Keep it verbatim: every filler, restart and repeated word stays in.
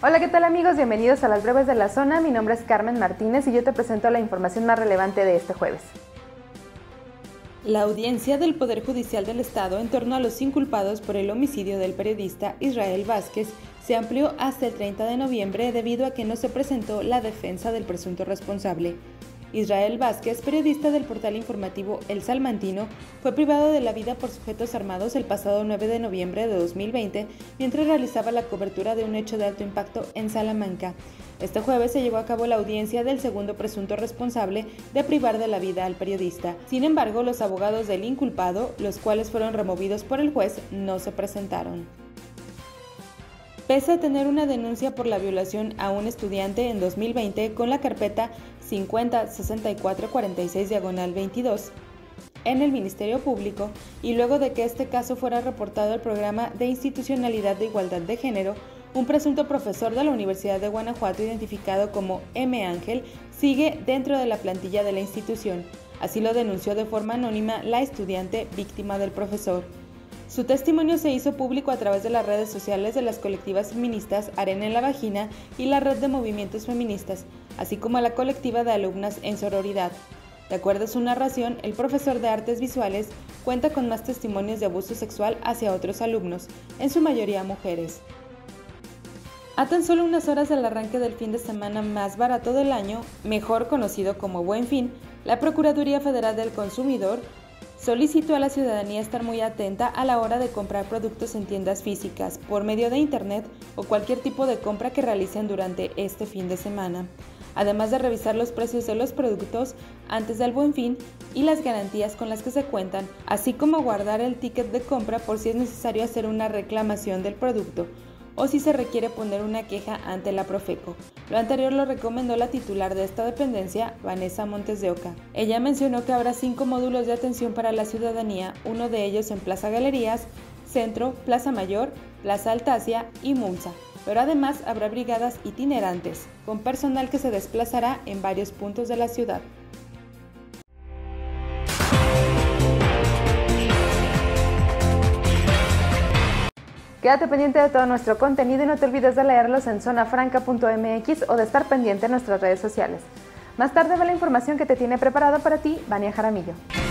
Hola, ¿qué tal amigos? Bienvenidos a las breves de la zona. Mi nombre es Carmen Martínez y yo te presento la información más relevante de este jueves. La audiencia del Poder Judicial del Estado en torno a los inculpados por el homicidio del periodista Israel Vázquez se amplió hasta el treinta de noviembre debido a que no se presentó la defensa del presunto responsable. Israel Vázquez, periodista del portal informativo El Salmantino, fue privado de la vida por sujetos armados el pasado nueve de noviembre de dos mil veinte mientras realizaba la cobertura de un hecho de alto impacto en Salamanca. Este jueves se llevó a cabo la audiencia del segundo presunto responsable de privar de la vida al periodista. Sin embargo, los abogados del inculpado, los cuales fueron removidos por el juez, no se presentaron. Pese a tener una denuncia por la violación a un estudiante en dos mil veinte con la carpeta cincuenta sesenta y cuatro cuarenta y seis diagonal veintidós en el Ministerio Público y luego de que este caso fuera reportado al Programa de Institucionalidad de Igualdad de Género, un presunto profesor de la Universidad de Guanajuato identificado como M. Ángel sigue dentro de la plantilla de la institución. Así lo denunció de forma anónima la estudiante víctima del profesor. Su testimonio se hizo público a través de las redes sociales de las colectivas feministas Arena en la Vagina y la Red de Movimientos Feministas, así como a la colectiva de alumnas en sororidad. De acuerdo a su narración, el profesor de artes visuales cuenta con más testimonios de abuso sexual hacia otros alumnos, en su mayoría mujeres. A tan solo unas horas del arranque del fin de semana más barato del año, mejor conocido como Buen Fin, la Procuraduría Federal del Consumidor solicitó a la ciudadanía estar muy atenta a la hora de comprar productos en tiendas físicas, por medio de internet o cualquier tipo de compra que realicen durante este fin de semana, además de revisar los precios de los productos antes del Buen Fin y las garantías con las que se cuentan, así como guardar el ticket de compra por si es necesario hacer una reclamación del producto o si se requiere poner una queja ante la Profeco. Lo anterior lo recomendó la titular de esta dependencia, Vanessa Montes de Oca. Ella mencionó que habrá cinco módulos de atención para la ciudadanía, uno de ellos en Plaza Galerías, Centro, Plaza Mayor, Plaza Altasia y Mulsa, pero además habrá brigadas itinerantes, con personal que se desplazará en varios puntos de la ciudad. Quédate pendiente de todo nuestro contenido y no te olvides de leerlos en zona franca punto m x o de estar pendiente en nuestras redes sociales. Más tarde ve la información que te tiene preparada para ti, Vania Jaramillo.